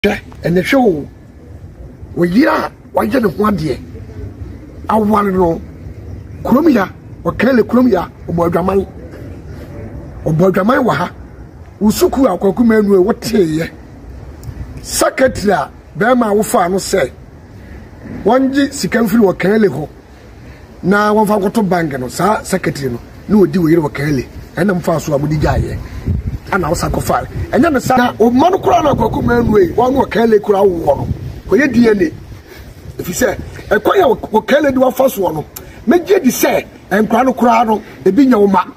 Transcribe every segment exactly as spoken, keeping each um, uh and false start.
And the show we yira why just one day. I want to know Kromia or Kelly Kromia or Bodramai or Bodramai Waha Usuku or Kokumen what say Secretary Bema Ufano say one G Sikanfu or Kelly ho now one for to bang no sa secretary no do you Kelly and I'm fast with the guy. And I sacrifice. And then the son of Monocrana Cocuman way, one more Kelly Crow one. For your D N A. If you say, a choir will Kelly do a first one. Make ye say, and Crano Crano, a bino ma.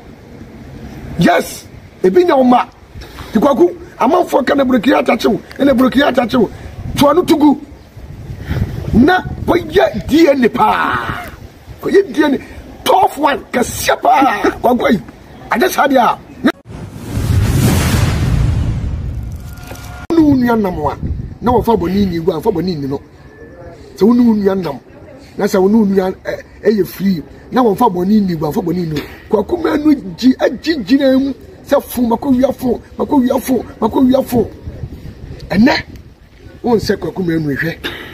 Yes, a bino ma. The Cocu, a month for Canabricia tattoo, and a Brucia tattoo. Tuanu to go. Na, for ye D N A pa. For your D N A. Tough one, Cassiapa. Wagway. I just had ya. Number one. No for Bonini, you go for Bonini. No, so no yandam. That's how no yan a free. Now for Bonini, go for Bonino. Quacuman G a G. Self for Macoya for Macoya for Macoya for. And that one second Quacuman with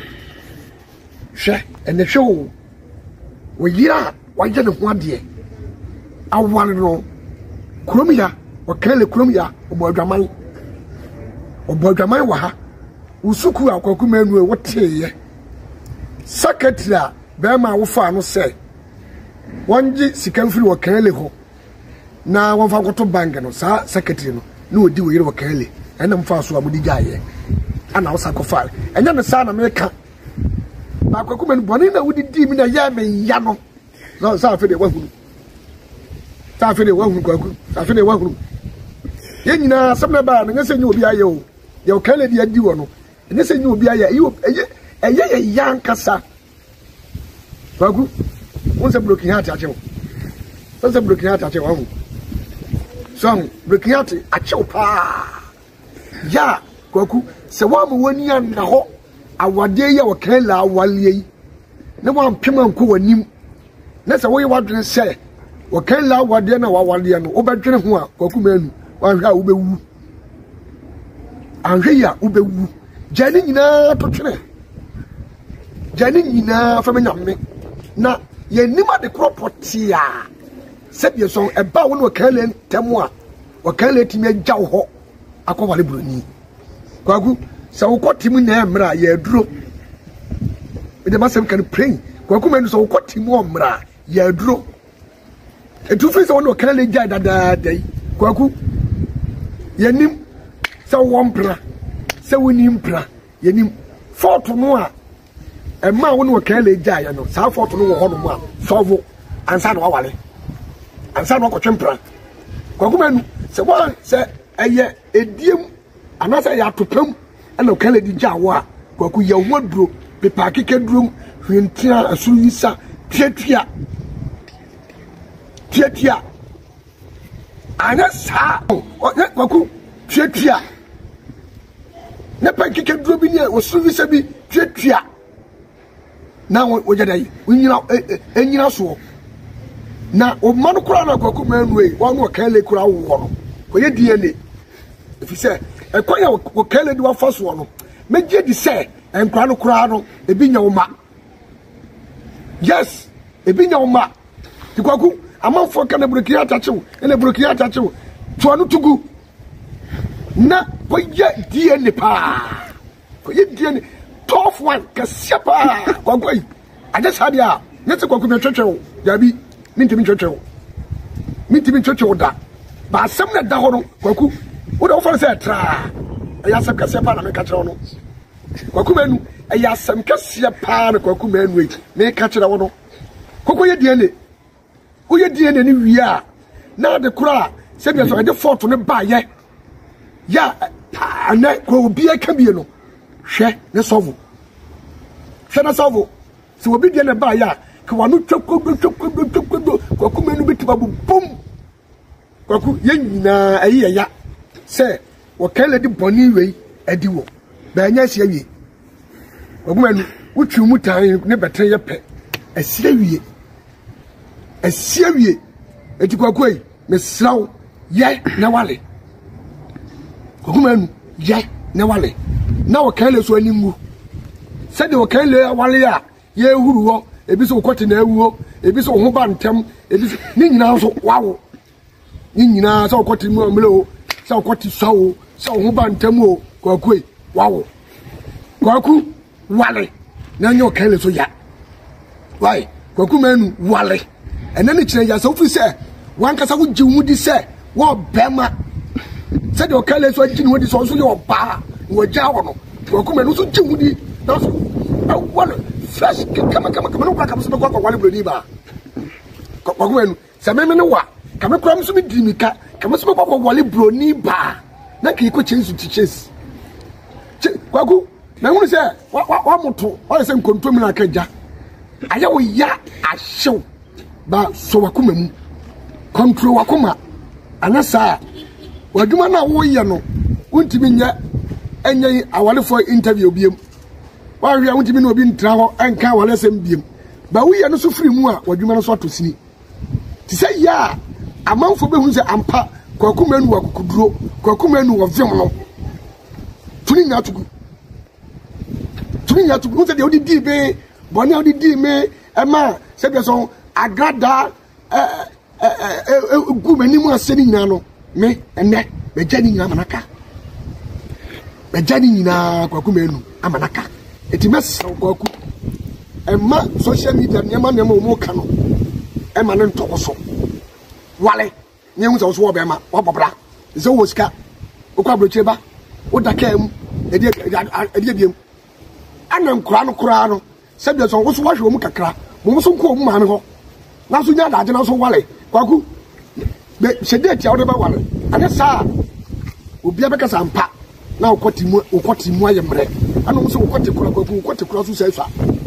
her. And the show we yira why just one day. I want to know Kromia or Kelly Kromia or Bodramai. Bodramai Waha Usuku or Kokumen what say Secretary Bema Ufano say one G Sikanfu or Kelly ho now one for to bang no sa secretary no do you Kelly and I'm fast with the guy and I'll sacrifice and then the son America Bakuman Bonina would the demon a yam yano no Safi the one Safi the one Safi the one Yenina some about and I say you be a yo. Your Kennedy at you, and they say you be a you a young cassa. Bagu, once a broken heart at you. Once a broken heart at your own. Some broken heart at your pa. Ya, Goku, so one one year and a hot. Our day, our Kella, while ye. No one pimon cool and him. That's the way what they say. Or Kella, what then our Walian, over General Gokumen, one how we. And here, Ube, Jenny na to train. Jenny na from me. Na, ye nima the property. Set your song about one Kellen Temwa or Kelly Timmy Jow Aqua Bruni. Quagu, so what Timmy Namra ye drew. The master can pray. Quacumen so what Timomra ye drew. A two face on Kelly died that day. Quagu, ye nim. So one pra, so we nimpra, ye nim four to noa. A man who can lay giant, so for to know one, Sovo, and San Wally, and San Wako Chempra. Cocuman, so one said, a year, a diem, another ya to plum, and no Kelly Jawa, Cocu ya wood brew, the packet room, when Tia a Suisa, Tietia, Tietia. And that's how, what that Cocu, Tietia. Nepa kike drobi ni o service bi twetwea na wo jadai unyina enyina so na o manu kura na kwaku manue wonu o kele kura wo no ko ye D N A if you say e kwanya wo kele di wa faso no meje di say enkura no kura no e bi nya wo ma yes e bi nya wo ma ti kwaku amanfo kana burukiya tachew ene burukiya tachew to anu tugu na for ye D N A pa for ye D N A tough one Cassiapa Wagway. I just had ya let's go to churchill Yabi Mintimi churchill Mintimi churchill da but some that down Kwaku would offer say tra I asked Cassiapa and Catrono Kwakumen I asked some Cassiapa and Kwakumen wait may catch it on Koko ye D N A who ye D N A we are now the cra said yes I the fort on the buy ye. Ya, and that will be a camino. Share the sovel. Share the sovel. So we'll be the buy ya. Kawanu choco, choco, choco, Kokuman bit boom. Koku yen a year ya. Say, what can let the bonny way a duo. Banyas ye. A woman which you muta never tell your pet. A serie. A serie. A Tukaway, Miss Slow, ye, Nawali. Woman, yeah, no wale. na wo kan le so animu se de wo kan le awale a ye huru ho ebi so kwoti na awuo ebi so ho ba ntem ebi ni nyina so wawo ni nyina so kwoti mu amle o so kwoti sawo so ho ba ntem o kwakue wawo kwaku wale na nyo kan le so ya why kwaku manu wale enani kire ya so fu se wan kasa wo jiwu di se wo bema se de o kan le so jini wo di so so yo ba wo ja wo no kwaku manu so jiwu di na so wale fresh kama kama kama no kwa kama so be kwa wale broni ba kwaku manu se me me ne wa kama kura mso me di mika kama so be kwa wale broni ba na ki ko chensu ti chase kwaku na hunu se wa wa moto o se nkontom na kaja aya wo ya ahyew ba so wakoma mu control wakoma anasa waduma na wo ye no untimi nya enye awale for interview biem wa hwia untimi na obi ntra ho enka awale sem biem ba wo ye no so firi mu a waduma no so atosini ti se ya amanfo be hu se ampa kwakoma nu wakukuduro kwakoma nu wo vim no tuni nya tugu tuni nya tugu unse de odi di be boni odi di me ema se be so agrada eh eh gu mani mu aseni nyina no me enne be jani nyina manaka be jani nyina kwakoma nu amanaka eti mesa kwaku ema social media nyama nyama o mo ka no ema ne ntokoso wale nyehu so so wo be ma wo bobra ze wo sika okwa broche ba wo daka mu edi edi biem anam kura no kura no se bi so wo so wahwe mu kakra mo so nko mu ma ne ho na so nya daje na so wale kwaku be sede tia wo de ba wale ane sa obi abeka sampa na okoti mu okoti mu ayemre ana mo so okoti kura kwaku okoti kura so sai fa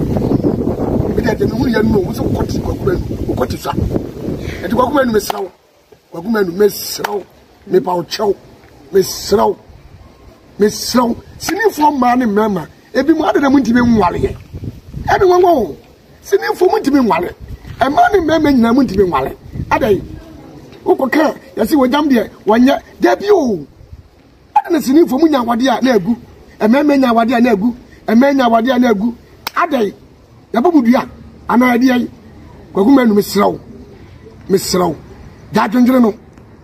be de de mu ya no mo so okoti kwaku okoti sa eti kwaku manu mesrawo kwaku manu mesrawo me pa o chew mesrawo mesrawo sini fo ma ne mama ebi mu ade na muntime nwale ye ebe wonwo sini fo muntime nwale e ma ne mama nyina muntime nwale adai ukoka yasi wojam de wanya da bi o ade na sini fo munya wade a na agu e mama nya wade a na agu e mama nya wade a na agu adai ya bobudua ana ade ai kwaku manu mesrawo mesrawo ja dwendwene no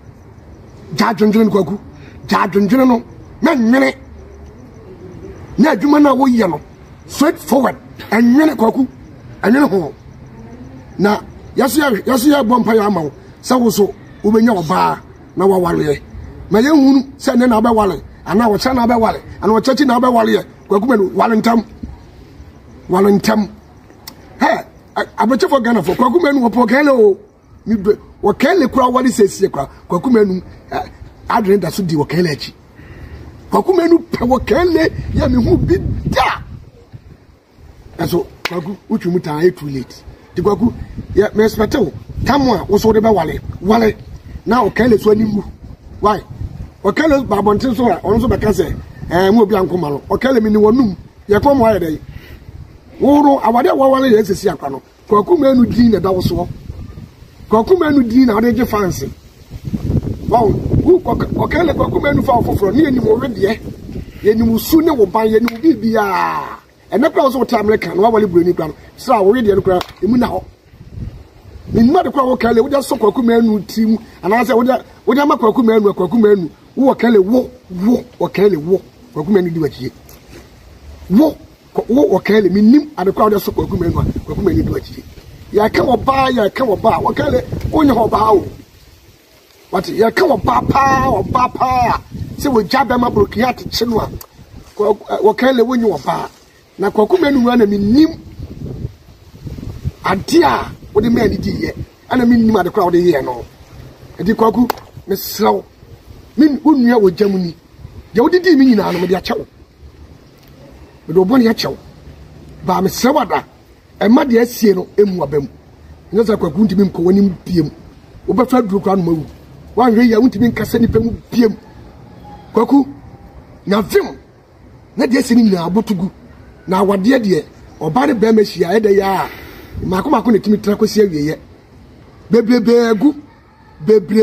ja dwendwene kwaku ja dwendwene no na nwene na adwuma na wo ye no straight forward enwene kwaku enwene ho na yaso yaso ya bompa ya amawo sawo so ubenya oba na wawale ma ye hunu se ne na ba wale ana wo cha na ba wale ana wo chachi na ba wale kwaku menu wale ntam wale ntam he abache for Ghana for kwaku menu wo pokele o mi wo kele kura wale sesi kura kwaku menu adren da so di wo kele achi kwaku menu pe wo kele ya mi hu bi da aso kwaku uchu muta e too late di kwaku ya me expect o tamwa wo so de ba wale wale na o kele so animu why o kele ba bontin so a on so be ka se eh mu obi ankoma no o kele mi ni wonum ye ko mo aye dai woro awade wo wale ye sesi akwa no kwaku menu din na da wo so kwaku menu din na o de je fancy wow o kele kwaku menu fa ofoforo ni eni mo we de ye ni musu ne wo ban ye ni bibia ene kwa so ta America no wale buroni kwa no sra wo we de no kwa emu na ho ni ma de kwa wo kele wo de so kwaku menu tim ana se wo de wo de ma kwaku menu kwaku menu wo kele wo wo o kele wo kwaku menu di wachi wo wo o kele minim ade kwa wo de so kwaku menu kwaku menu di wachi ya ka wo ba ya ka wo ba wo kele onye ho ba wo what ya ka wo ba pa wo ba pa se wo jabe ma brokia te chenu a wo kele wonye wo ba na kwaku menu na minim adia wo de me di ye ana minim ade kwa wo de ye no edi kwaku me slaw min onua wo jamuni je wo didi mi nyina no me de achew me do boni achew ba me sewada e ma de asie no emu abam nyasa kwaku ntimi mko woni biem wo ba fa duru kwa no mawu wa hwe ya ntimi nkasa ni pemu biem kwaku na vim na de asie ni nyina abotugu na awade de oba ne ba ma hia e de ya mako mako ne timi tra kwesi awieye bebrebe agu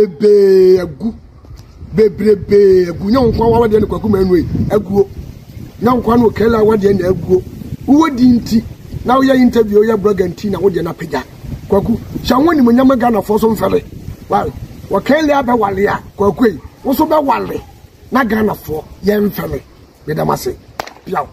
bebrebe agu bebrebe agu nyon kwa wa de ne kwaku manu e aguo na nkwa no kele awade na aguo wo di nti na wo ya interview ya blogger nti na wo de na pega kwaku sha woni munyama Ghana fo so mfere wa wo kele aba wale a kwaku yi wo so be wale na Ghana fo ye mfere be da mase piaw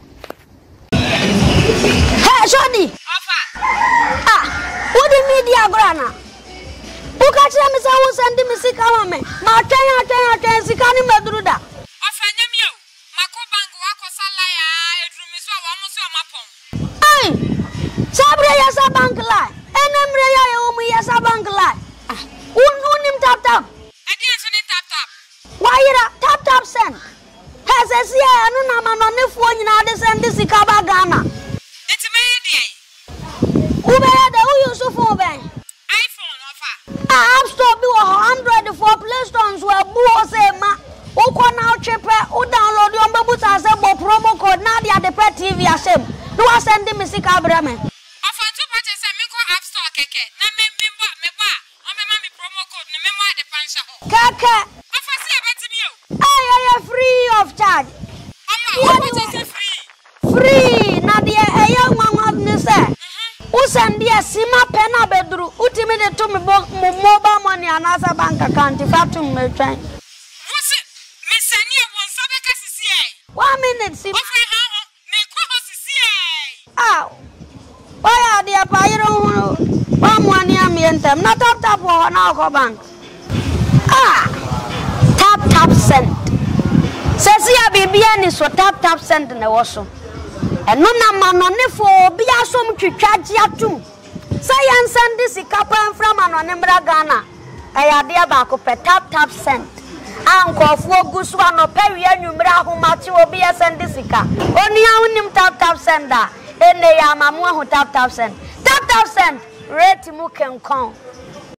hey Shodi ofa ah wo di media grana uka chira mi sa wo send mi sika ma me ma twen atwen atwen sika ni meduru da ofa nyamio mako bank wako sala ya edrumi so wa mo so mapon ai sabre ya sa bank la enemre ya yo mu ya sa bank la ah un unim tap tap edi so ni tap tap waira tap tap send has esia anu na ma no ne fu nyina de send sika ba Ghana eti me dey ube ya da u Yusuf oben iPhone ofa App Store bi one hundred for Play Store so abu o se ma uko na chepe u download yo mbebu ta se bo promo code na dia de pet T V asem no wa send me sika abrame ofa tu pa che se me ko App Store keke na me me bo me ba o me ma me promo code na me mo de pansha ho keke ofa se ebetimi o ay ay free of charge ama o che se free free na dia eya nwanwa ni se u send dia sima pena bedru utimi de to me mobile money anasa bank account fatum me twan wose me sani e won so be ka sisi e one minute sim ofa ha ho me ko ho sisi e ah why dia pa yiro hu wa mo ani amientem na tap tap ho na ko bank ah tap tap send sesi ya bibia ni so tap tap send na wo so eno na manone fo bia som twitwaje atum say yan send sika pan from manone mbra Ghana aya dia ba ko pe tap tap send ankofo gusu anopa wi anwumra ahomate obi ya send sika oni awunim tap tap sender ene ya mamu ahu tap tap send tap tap send rate mu kenkon